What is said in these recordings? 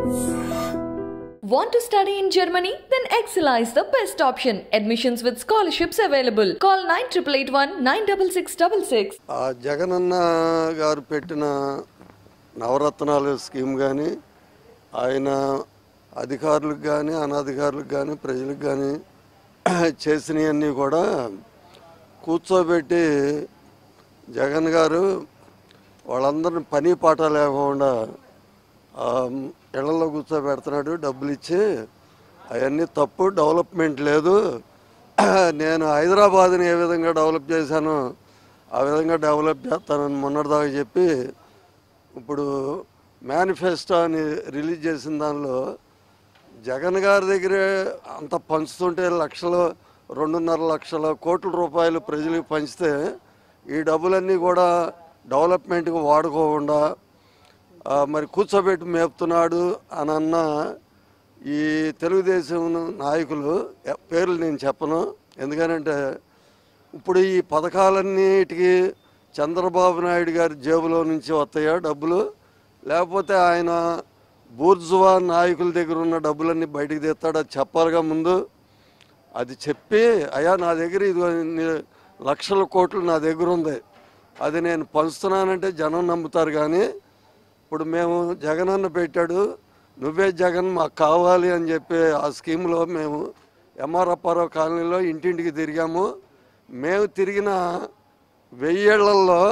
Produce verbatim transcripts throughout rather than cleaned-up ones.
Want to study in Germany? Then Excella is the best option. Admissions with scholarships available. Call nine eight eight one nine six six six six. Jagan anna garu pettina navaratnalu scheme gaani ayana అధికారులకు గాని అనధికారులకు గాని ప్రజలకు గాని చేసినవన్నీ కూడా కూర్చోబెట్టి జగన్ గారు వాళ్ళందరిని పని పాట లేకుండా ఇళ్లలో కూర్చోబెడుతున్నాడు డబ్బులు ఇచ్చి అవన్నీ తప్పు డెవలప్మెంట్ లేదు నేను హైదరాబాద్ని ఏ విధంగా డెవలప్ చేశానో ఆ విధంగా డెవలప్ చేస్తానని మొన్నటిదాకా చెప్పి ఇప్పుడు మేనిఫెస్టో అని రిలీజ్ చేసిన దానిలో జగన్ గారి దగ్గర అంత పంచుతుంటే లక్షలు రెండున్నర లక్షల కోట్ల రూపాయలు ప్రజలకు పంచితే ఈ డబ్బులన్నీ కూడా డెవలప్మెంట్కి వాడుకోకుండా మరి కూర్చోబెట్టి మేపుతున్నాడు అని అన్న ఈ తెలుగుదేశం నాయకులు పేర్లు నేను చెప్పను. ఎందుకనంటే ఇప్పుడు ఈ పథకాలన్నిటికీ చంద్రబాబు నాయుడు గారి జేబులో నుంచి వస్తాయా డబ్బులు, లేకపోతే ఆయన బూర్జువా నాయకుల దగ్గర ఉన్న డబ్బులన్నీ బయటికి తెస్తాడు? అది చెప్పాలిగా ముందు. అది చెప్పి అయ్యా నా దగ్గర ఇది లక్షల కోట్లు నా దగ్గర ఉంది, అది నేను పంచుతున్నానంటే జనం నమ్ముతారు. కానీ ఇప్పుడు మేము జగన్ అన్న పెట్టాడు, నువ్వే జగన్ మాకు కావాలి అని చెప్పి ఆ స్కీమ్లో మేము ఎంఆర్ అప్పారావు కాలనీలో ఇంటింటికి తిరిగాము. మేము తిరిగిన వెయ్యేళ్లలో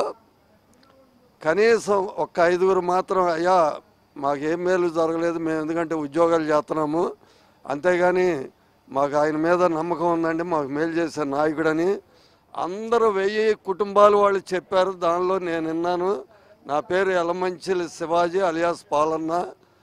కనీసం ఒక్క ఐదుగురు మాత్రం అయ్యా మాకేం మేలు జరగలేదు, మేము ఎందుకంటే ఉద్యోగాలు చేస్తున్నాము, అంతేగాని మాకు ఆయన మీద నమ్మకం ఉందండి, మాకు మేలు చేసే నాయకుడని అందరూ వెయ్యి కుటుంబాలు వాళ్ళు చెప్పారు. దానిలో నేను విన్నాను. నా పేరు ఎలమంచిలి శివాజీ అలియాస్ పాలన్న.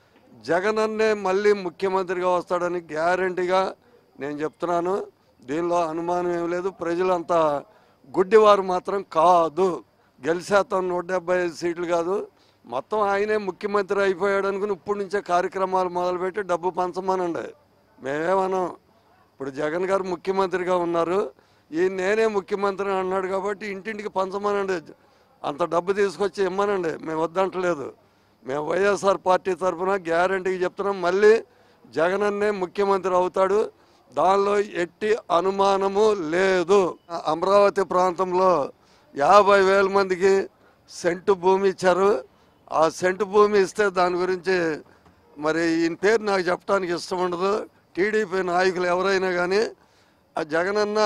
జగన్ అన్నే మళ్ళీ ముఖ్యమంత్రిగా వస్తాడని గ్యారంటీగా నేను చెప్తున్నాను. దీనిలో అనుమానం ఏం లేదు. ప్రజలంతా గుడ్డివారు మాత్రం కాదు. గెలిచేస్తాం నూట డెబ్బై ఐదు సీట్లు కాదు, మొత్తం ఆయనే ముఖ్యమంత్రి అయిపోయాడు అనుకుని ఇప్పటి నుంచే కార్యక్రమాలు మొదలుపెట్టి డబ్బు పంచమనండి. మేమేమన్నాం, ఇప్పుడు జగన్ గారు ముఖ్యమంత్రిగా ఉన్నారు, ఈ నేనే ముఖ్యమంత్రి అన్నాడు కాబట్టి ఇంటింటికి పంచమనండి, అంత డబ్బు తీసుకొచ్చి ఇమ్మనండి. మేము వద్దంటలేదు. మేము వైఎస్ఆర్ పార్టీ తరఫున గ్యారంటీకి చెప్తున్నాం, మళ్ళీ జగన్ అన్నే ముఖ్యమంత్రి అవుతాడు, దానిలో ఎట్టి అనుమానము లేదు. అమరావతి ప్రాంతంలో యాభై వేల మందికి సెంటు భూమి ఇచ్చారు. ఆ సెంటు భూమి ఇస్తే దాని గురించి మరి ఈయన పేరు నాకు చెప్పడానికి ఇష్టం ఉండదు. టీడీపీ నాయకులు ఎవరైనా కానీ ఆ జగనన్న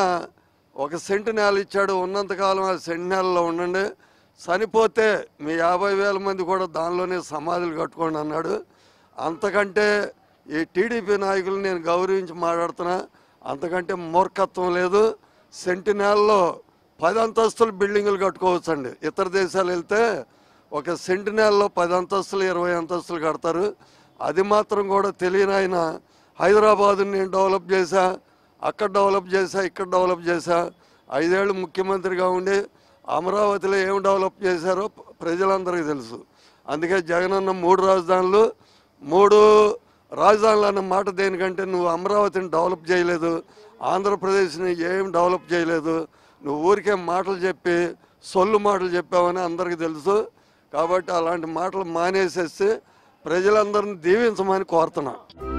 ఒక సెంటు నేల ఇచ్చాడు, ఉన్నంతకాలం ఆ సెంటు నేలలో ఉండండి, చనిపోతే మీ యాభై వేల మంది కూడా దానిలోనే సమాధులు కట్టుకోండి అన్నాడు. అంతకంటే ఈ టీడీపీ నాయకులు నేను గౌరవించి మాట్లాడుతున్నా, అంతకంటే మూర్ఖత్వం లేదు. సెంటు నేలలో పది అంతస్తులు బిల్డింగులు కట్టుకోవచ్చండి. ఇతర దేశాలు వెళ్తే ఒక సెంటు నేలలో పది అంతస్తులు ఇరవై అంతస్తులు కడతారు. అది మాత్రం కూడా తెలియని ఆయన హైదరాబాదుని నేను డెవలప్ చేశా, అక్కడ డెవలప్ చేశా, ఇక్కడ డెవలప్ చేశా, ఐదేళ్ళు ముఖ్యమంత్రిగా ఉండి అమరావతిలో ఏం డెవలప్ చేశారో ప్రజలందరికీ తెలుసు. అందుకే జగన్ అన్న మూడు రాజధానులు మూడు రాజధానులు అన్న మాట దేనికంటే నువ్వు అమరావతిని డెవలప్ చేయలేదు, ఆంధ్రప్రదేశ్ని ఏం డెవలప్ చేయలేదు, నువ్వు ఊరికే మాటలు చెప్పి సొల్లు మాటలు చెప్పావని అందరికీ తెలుసు. కాబట్టి అలాంటి మాటలు మానేసేసి ప్రజలందరిని దీవించమని కోరుతున్నా.